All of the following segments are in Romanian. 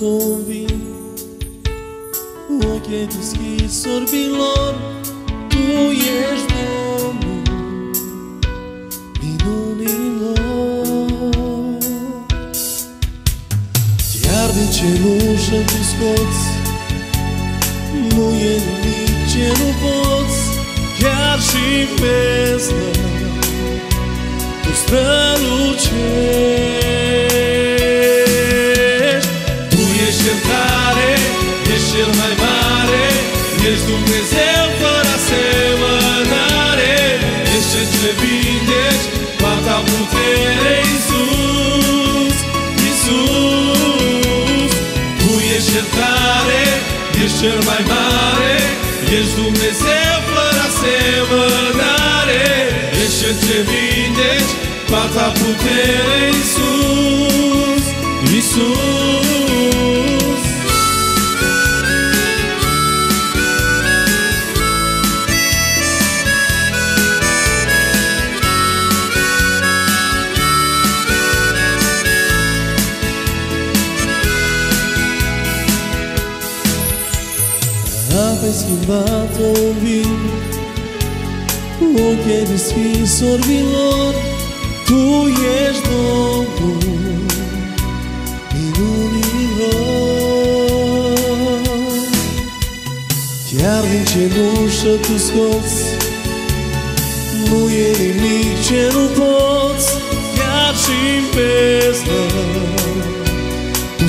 tău vin, ochii deschiși orbilor, Tu ești Domnul minunilor. Iar din cenușă Tu scoți, nu e nimic ce nu poți, chiar și în beznă Tu strălucești. Tu ești Cel care ești Cel mai mare, ești Dumnezeu fără asemănare, ești Cel ce vindești cu a Ta putere, Iisus, Iisus. Tu ești Cel care ești Cel mai mare, ești Dumnezeu fără asemănare, ești Cel ce vindești cu a Ta putere, Iisus, Iisus. Apa-i schimbată în vin, ochii deschiși orbilor, Tu ești Domnul minunilor. Chiar din cenușă Tu scoți, nu e nimic ce nu poți, chiar și în beznă Tu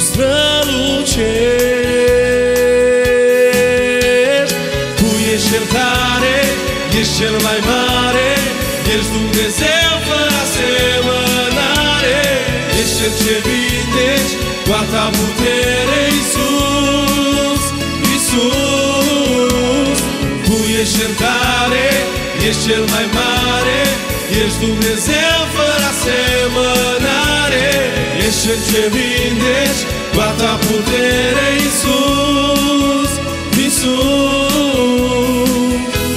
strălucești. Tu ești Cel care ești Cel mai mare, ești Dumnezeu fără asemănare, ești Cel ce vindești cu a Ta putere, Iisus, Iisus. Tu ești Cel care ești Cel mai mare, ești Dumnezeu fără asemănare, ești Cel ce vindești cu a Ta putere, Iisus, Iisus.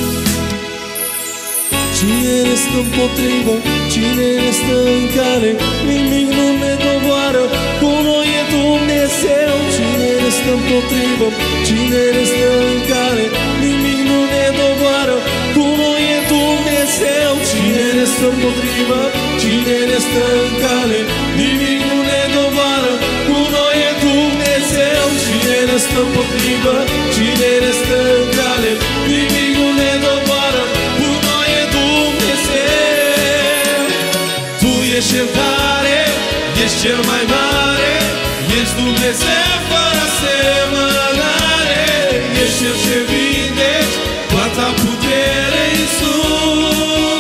Cine ne stă împotrivă, cine ne stă în cale, nimic nu ne doboară, cu noi e Dumnezeu. Cine ne stă împotrivă, cine ne stă în cale, nimic nu ne doboară, cu noi e Dumnezeu. Cine ne stă împotrivă, cine ne stă în cale, nimic nu ne doboară, cu noi e Dumnezeu. Cine ne stă împotrivă, cine ne stă în cale, nimic nu ne doboară, cu noi e Dumnezeu. Tu ești Cel care ești Cel mai mare, ești Dumnezeu fără asemănare, ești Cel ce vindești cu a Ta putere, Iisus,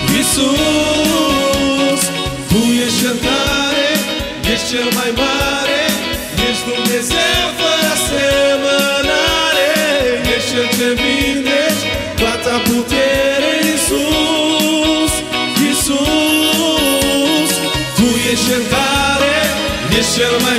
Iisus. Tu ești Cel care ești Cel mai mare, ești Dumnezeu fără asemănare, ești Cel ce vindești cu a Ta putere, Iisus, Iisus. Tu ești Cel care ești Cel mai